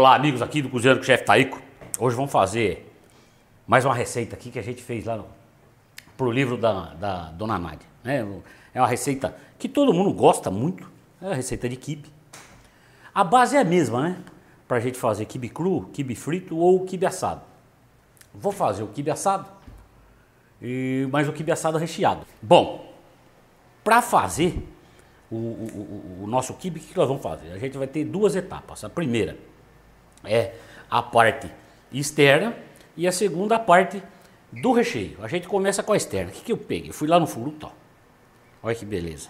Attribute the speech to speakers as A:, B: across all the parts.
A: Olá, amigos aqui do Cozinheiro com o Chefe Taíco. Hoje vamos fazer mais uma receita aqui que a gente fez lá pro livro da Dona Nádia, né? É uma receita que todo mundo gosta muito, é a receita de quibe. A base é a mesma, né? Pra gente fazer quibe cru, quibe frito ou quibe assado. Vou fazer o quibe assado, mas o quibe assado recheado. Bom, para fazer o nosso quibe, o que nós vamos fazer? A gente vai ter duas etapas. A primeira é a parte externa e a segunda a parte do recheio. A gente começa com a externa. O que eu peguei? Eu fui lá no Furuto, ó. Olha que beleza.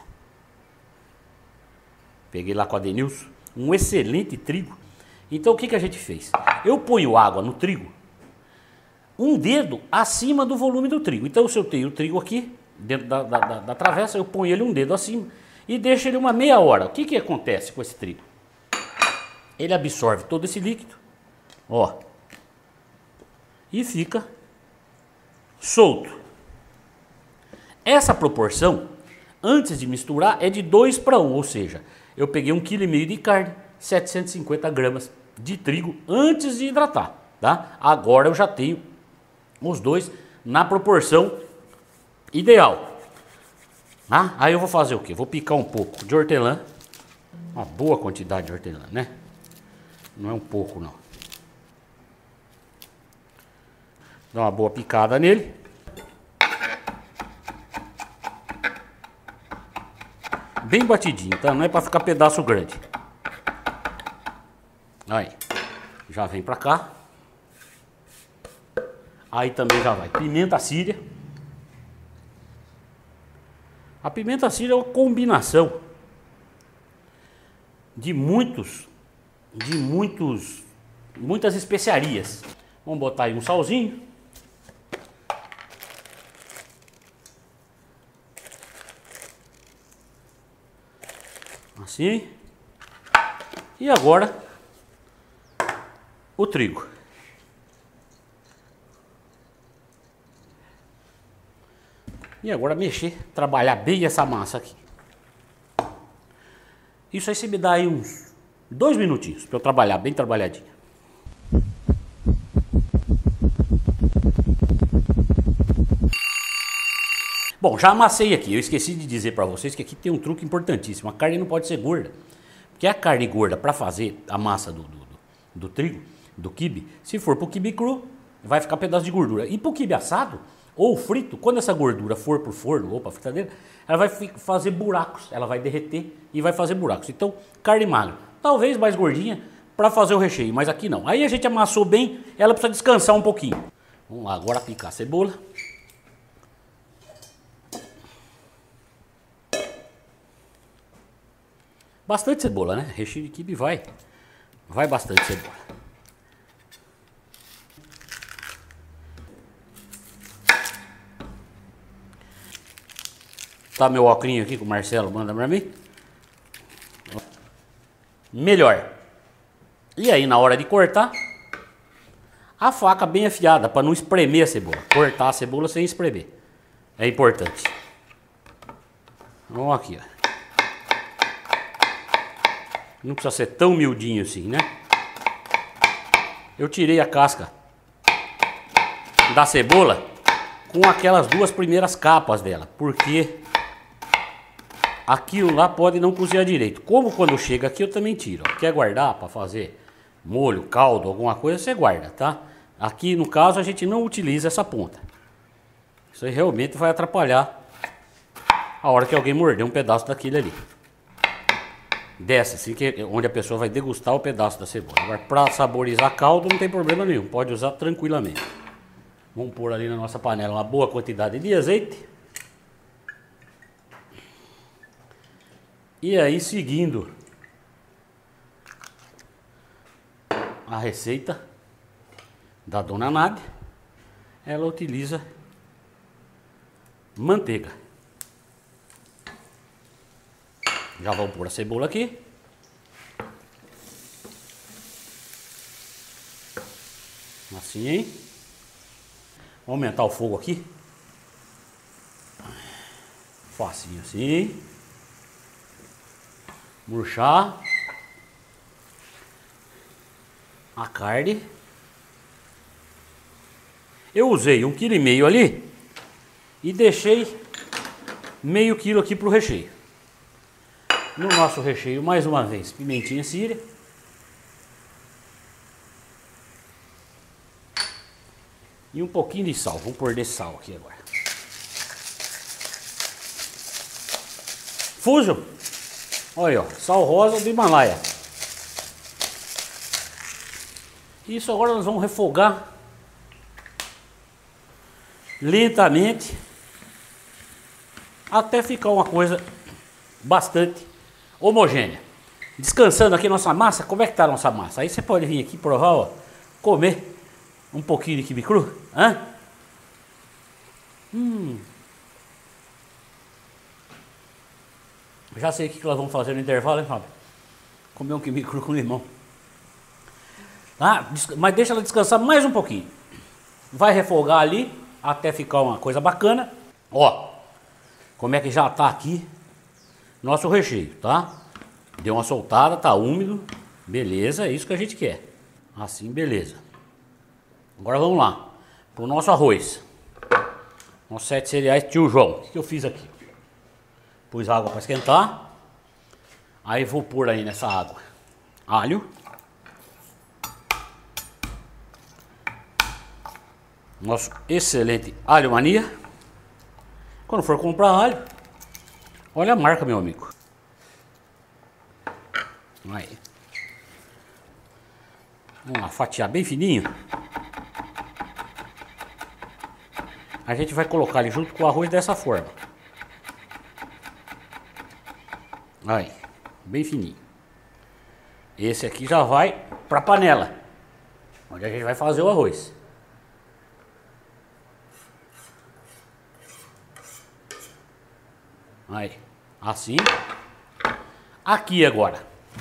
A: Peguei lá com a Denilson um excelente trigo. Então o que a gente fez? Eu ponho água no trigo um dedo acima do volume do trigo. Então se eu tenho o trigo aqui dentro da travessa, eu ponho ele um dedo acima e deixo ele uma meia hora. O que acontece com esse trigo? Ele absorve todo esse líquido, ó, e fica solto. Essa proporção, antes de misturar, é de 2 para 1, ou seja, eu peguei 1,5 kg de carne, 750 gramas de trigo antes de hidratar, tá? Agora eu já tenho os dois na proporção ideal. Ah, aí eu vou fazer o que? Vou picar um pouco de hortelã, uma boa quantidade de hortelã, né? Não é um pouco não. Dá uma boa picada nele. Bem batidinho, tá? Não é para ficar pedaço grande. Aí, já vem pra cá. Aí também já vai pimenta síria. A pimenta síria é uma combinação de muitas especiarias. Vamos botar aí um salzinho. Assim. E agora o trigo. E agora mexer, trabalhar bem essa massa aqui. Isso aí você me dá aí uns 2 minutinhos para eu trabalhar bem trabalhadinho. Bom, já amassei aqui. Eu esqueci de dizer para vocês que aqui tem um truque importantíssimo. A carne não pode ser gorda. Porque a carne gorda, para fazer a massa do trigo, do quibe, se for pro quibe cru, vai ficar pedaço de gordura. E pro quibe assado ou frito, quando essa gordura for pro forno ou pra fritadeira, ela vai fazer buracos, ela vai derreter e vai fazer buracos. Então, carne magra, talvez mais gordinha para fazer o recheio, mas aqui não. Aí a gente amassou bem, ela precisa descansar um pouquinho. Vamos lá, agora picar a cebola. Bastante cebola, né? Recheio de quibe vai bastante cebola. Tá meu óculos aqui que o Marcelo manda pra mim. Melhor. E aí na hora de cortar, a faca bem afiada para não espremer a cebola. Cortar a cebola sem espremer. É importante. Vamos aqui, ó. Não precisa ser tão miudinho assim, né? Eu tirei a casca da cebola com aquelas 2 primeiras capas dela, porque aquilo lá pode não cozinhar direito. Como quando chega aqui eu também tiro. Quer guardar para fazer molho, caldo, alguma coisa, você guarda, tá? Aqui no caso a gente não utiliza essa ponta. Isso aí realmente vai atrapalhar a hora que alguém morder um pedaço daquilo ali. Desce assim, que é onde a pessoa vai degustar o pedaço da cebola. Agora para saborizar caldo não tem problema nenhum, pode usar tranquilamente. Vamos pôr ali na nossa panela uma boa quantidade de azeite. E aí, seguindo a receita da Dona Nádia, ela utiliza manteiga. Já vamos pôr a cebola aqui. Assim, hein? Vou aumentar o fogo aqui. Facinho assim. Murchar. a carne. Eu usei 1,5 kg ali e deixei meio quilo aqui para o recheio. No nosso recheio, mais uma vez, pimentinha síria. E um pouquinho de sal. Vamos pôr desse sal aqui agora. Fuso. Olha, ó, sal rosa do Himalaia. Isso agora nós vamos refogar lentamente até ficar uma coisa bastante homogênea. Descansando aqui nossa massa. Como é que tá a nossa massa? Aí você pode vir aqui provar, ó, comer um pouquinho de quibe cru. Hã? Já sei o que nós vamos fazer no intervalo, hein, Fábio? Comer um quibe cru com limão. Tá? Mas deixa ela descansar mais um pouquinho. Vai refogar ali até ficar uma coisa bacana. Ó, como é que já tá aqui nosso recheio, tá? Deu uma soltada, tá úmido. Beleza, é isso que a gente quer. Assim, beleza. Agora vamos lá pro nosso arroz. Nossos 7 cereais Tio João. O que eu fiz aqui? Pus água para esquentar. Aí vou pôr aí nessa água alho. Nosso excelente alho mania. Quando for comprar alho, olha a marca, meu amigo. Aí. Vamos lá, fatiar bem fininho. A gente vai colocar ele junto com o arroz dessa forma. Aí, bem fininho. Esse aqui já vai para a panela, onde a gente vai fazer o arroz. Aí, assim. Aqui agora.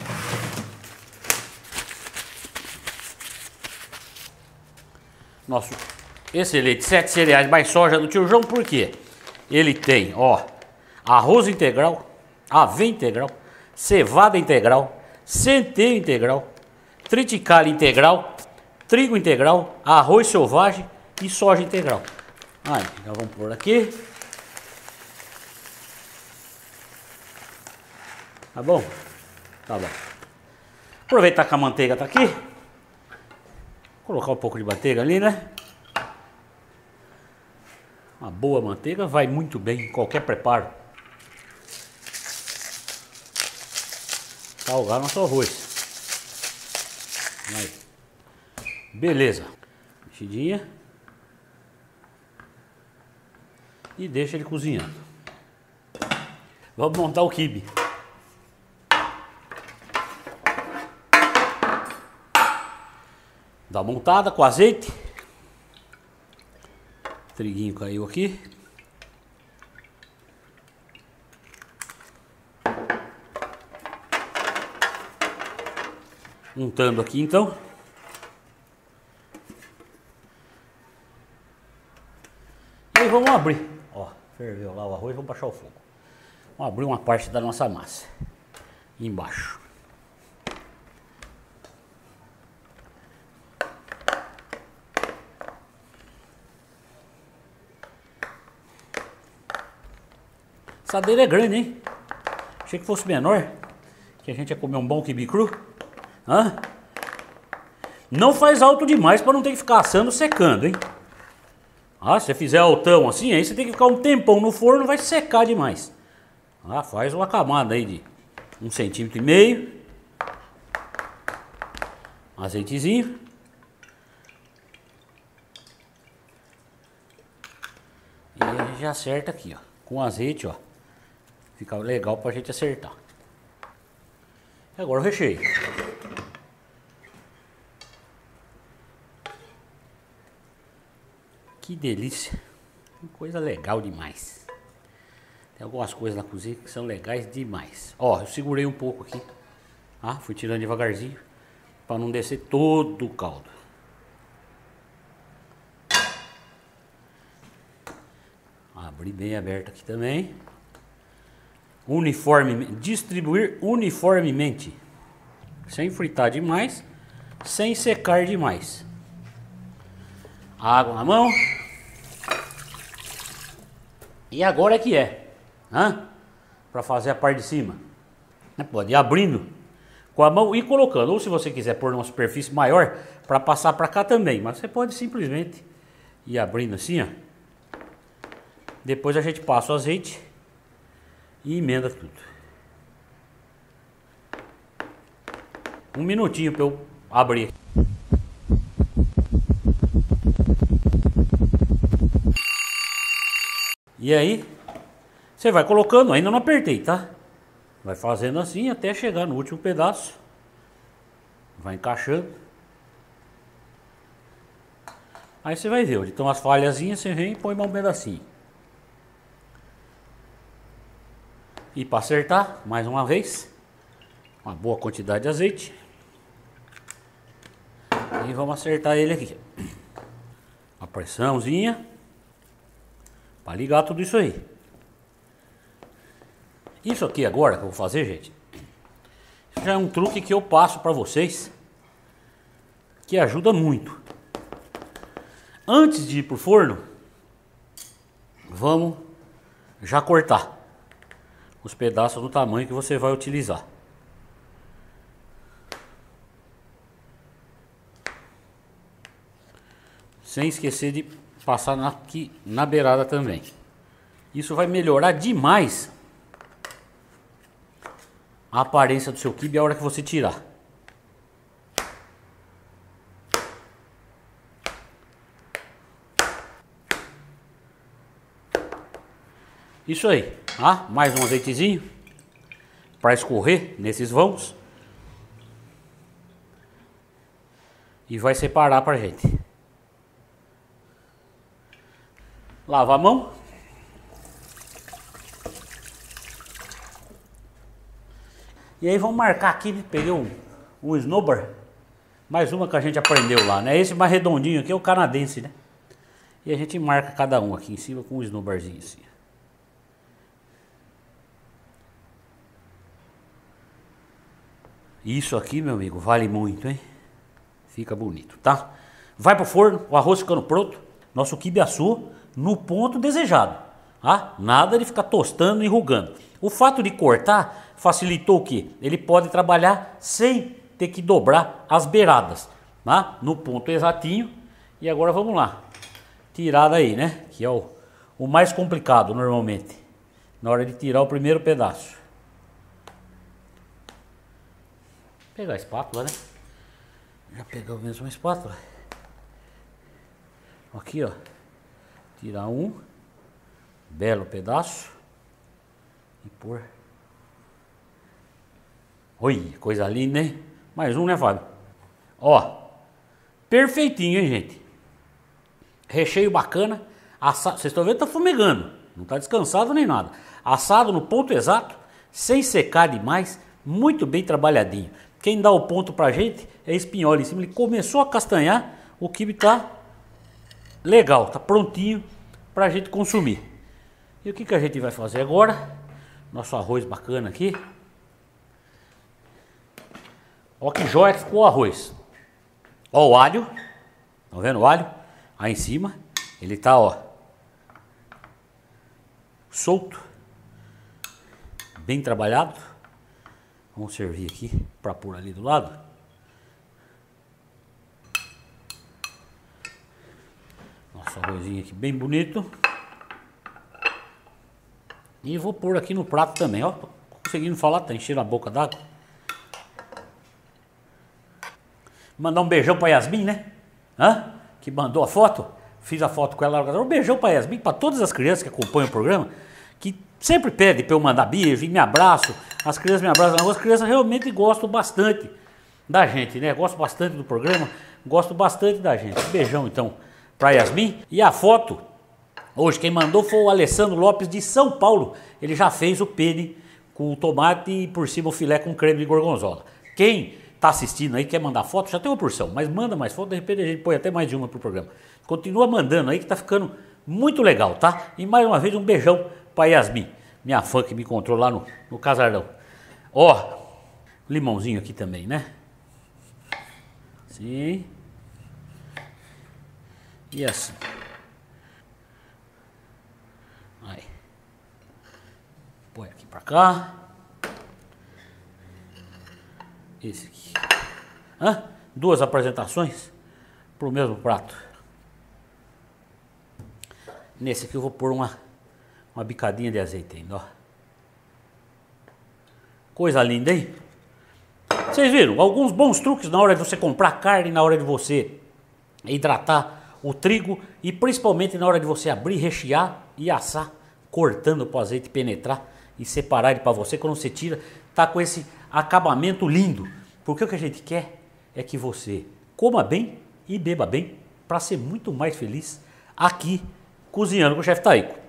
A: Nosso excelente 7 cereais mais soja do Tio João, por quê? Ele tem, ó, arroz integral, aveia integral, cevada integral, centeio integral, triticale integral, trigo integral, arroz selvagem e soja integral. Aí, já vamos pôr aqui. Tá bom? Tá bom. Aproveitar que a manteiga tá aqui. Colocar um pouco de manteiga ali, né? Uma boa manteiga vai muito bem em qualquer preparo. Salgar nosso arroz. Aí. Beleza. Mexidinha. E deixa ele cozinhando. Vamos montar o quibe. Dá uma montada com azeite. O triguinho caiu aqui. Untando aqui então. E aí vamos abrir. Ó, ferveu lá o arroz, vamos baixar o fogo. Vamos abrir uma parte da nossa massa. Embaixo. A assadeira é grande, hein? Achei que fosse menor. Que a gente ia comer um bom quibe cru. Hã? Não faz alto demais para não ter que ficar assando secando, hein? Ah, se você fizer altão assim, aí você tem que ficar um tempão no forno, vai secar demais. Ah, faz uma camada aí de 1,5 cm. Azeitezinho. E a gente já acerta aqui, ó. Com azeite, ó. Fica legal pra gente acertar. E agora o recheio. Que delícia. Coisa legal demais. Tem algumas coisas na cozinha que são legais demais. Ó, eu segurei um pouco aqui. Ah, fui tirando devagarzinho. Pra não descer todo o caldo. Abri bem aberto aqui também. Distribuir uniformemente, sem fritar demais, sem secar demais. Água na mão. E agora é que é, para fazer a parte de cima. Pode ir abrindo com a mão e colocando. Ou se você quiser pôr numa superfície maior, para passar para cá também. Mas você pode simplesmente ir abrindo assim, ó. Depois a gente passa o azeite e emenda tudo. Um minutinho para eu abrir. E aí, você vai colocando, ainda não apertei, tá? Vai fazendo assim até chegar no último pedaço. Vai encaixando. Aí você vai ver, onde estão as falhazinhas, você vem e põe mais um pedacinho. E para acertar, mais uma vez, uma boa quantidade de azeite. E vamos acertar ele aqui. Uma pressãozinha. Para ligar tudo isso aí. Isso aqui agora que eu vou fazer, gente, isso já é um truque que eu passo para vocês, que ajuda muito. Antes de ir pro forno, vamos já cortar os pedaços do tamanho que você vai utilizar. Sem esquecer de passar aqui na beirada também. Isso vai melhorar demais a aparência do seu quibe a hora que você tirar. Isso aí, mais um azeitezinho para escorrer nesses vãos e vai separar pra gente. Lava a mão. E aí vamos marcar aqui, né? Peguei um snowboard. Mais uma que a gente aprendeu lá, né? Esse mais redondinho aqui é o canadense, né? E a gente marca cada um aqui em cima com um snowboardzinho assim. Isso aqui, meu amigo, vale muito, hein? Fica bonito, tá? Vai pro forno, o arroz ficando pronto. Nosso quibe assou no ponto desejado, tá? Nada de ficar tostando e enrugando. O fato de cortar facilitou o quê? Ele pode trabalhar sem ter que dobrar as beiradas, tá? No ponto exatinho. E agora vamos lá. Tirar daí, né? Que é o mais complicado normalmente. Na hora de tirar o primeiro pedaço. Pegar a espátula, né? Já pegou mesmo a espátula. Aqui, ó. Tirar um belo pedaço e pôr. Oi, coisa linda, hein? Mais um, né, Fábio? Ó, perfeitinho, hein, gente? Recheio bacana. Vocês estão vendo que tá fumegando. Não tá descansado nem nada. Assado no ponto exato, sem secar demais, muito bem trabalhadinho. Quem dá o ponto pra gente é espinhola em cima. Ele começou a castanhar, o quibe tá legal, tá prontinho pra gente consumir. E o que a gente vai fazer agora? Nosso arroz bacana aqui. Ó que joia que ficou o arroz. Ó o alho. Tá vendo o alho? Aí em cima. Ele tá, ó, solto. Bem trabalhado. Vamos servir aqui para pôr ali do lado. Nosso arrozinho aqui bem bonito. E vou pôr aqui no prato também, ó. Tô conseguindo falar, tá enchendo a boca d'água. Mandar um beijão pra Yasmin, né? Que mandou a foto. Fiz a foto com ela. Um beijão pra Yasmin, pra todas as crianças que acompanham o programa, que sempre pedem pra eu mandar beijo e me abraço. As crianças me abraçam. As crianças realmente gostam bastante da gente, né? Gostam bastante do programa, gostam bastante da gente. Um beijão, então, pra Yasmin. E a foto, hoje quem mandou foi o Alessandro Lopes de São Paulo. Ele já fez o penne com o tomate e por cima o filé com creme de gorgonzola. Quem tá assistindo aí, quer mandar foto, já tem uma porção, mas manda mais foto, de repente a gente põe até mais de uma pro programa. Continua mandando aí que tá ficando muito legal, tá? E mais uma vez um beijão pra Yasmin, minha fã que me encontrou lá no Casarão. Ó, limãozinho aqui também, né? Sim. E assim. Aí. Põe aqui pra cá. Esse aqui. Hã? 2 apresentações pro mesmo prato. Nesse aqui eu vou pôr uma bicadinha de azeite ainda, ó. Coisa linda, hein? Vocês viram? Alguns bons truques na hora de você comprar carne, na hora de você hidratar o trigo e principalmente na hora de você abrir, rechear e assar, cortando para o azeite penetrar e separar ele para você. Quando você tira, tá com esse acabamento lindo. Porque o que a gente quer é que você coma bem e beba bem para ser muito mais feliz aqui cozinhando com o Chefe Taíco.